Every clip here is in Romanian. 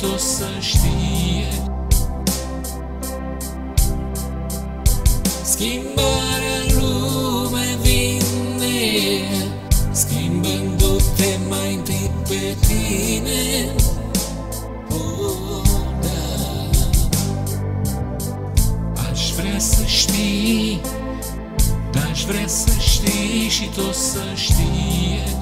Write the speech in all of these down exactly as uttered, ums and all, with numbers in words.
tot să știe. Schimbarea în lume vine, schimbându-te mai întâi pe tine. Oh, da. Aș vrea să știi, dar-aș vrea să știi și tot să știe.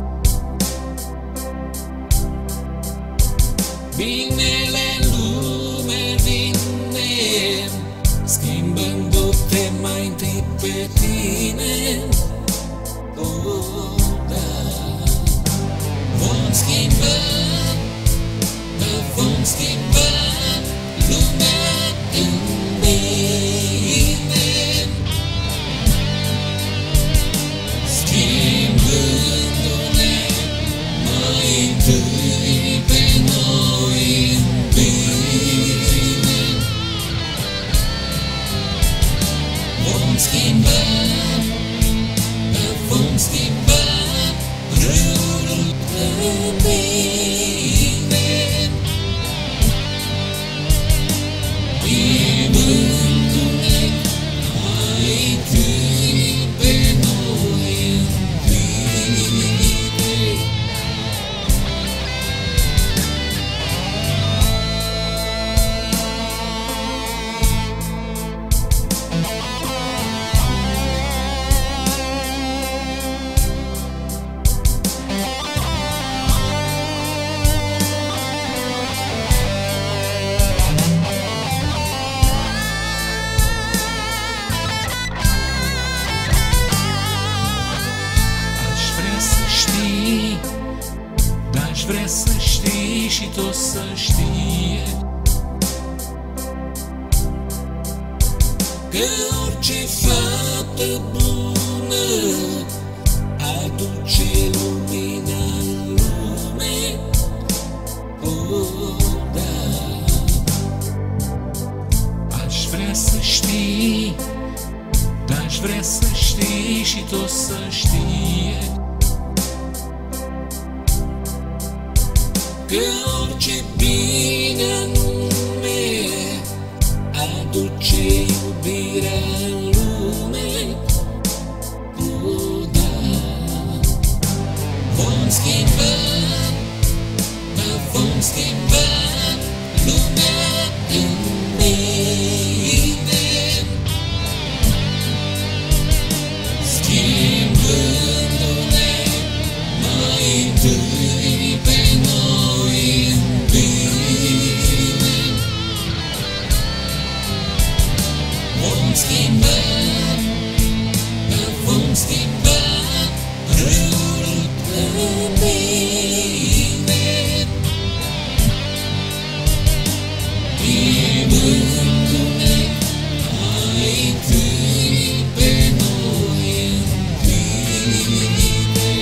Binele în lume vine, schimbându-te mai întâi pe tine. Oh, da. Vom schimba, da, vom schimba lumea în bine, schimbându-ne mai întâi pe noi în bine. Vom schimba, da, vom schimba râul în bine, schimbându-ne mai întâi pe noi în bine. Aș vrea să știi și tot să știe că orice faptă bună aduce lumina în lume. Oh, da. Aș vrea să știi, dar aș vrea să știi și tot să știe că orice bine anume aduce iubirea în lume. Oh, da. Vom schimba, da, vom schimba lumea în bine, schimbându-ne mai întâi pe noi în bine. Vom schimba, da, vom schimba râul în bine, schimbându-ne mai întâi pe noi în bine.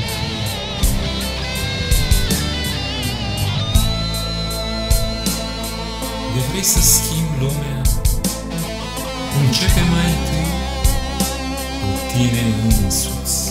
De vrei să schimbi lumea, începe mai întâi cu tine însuți.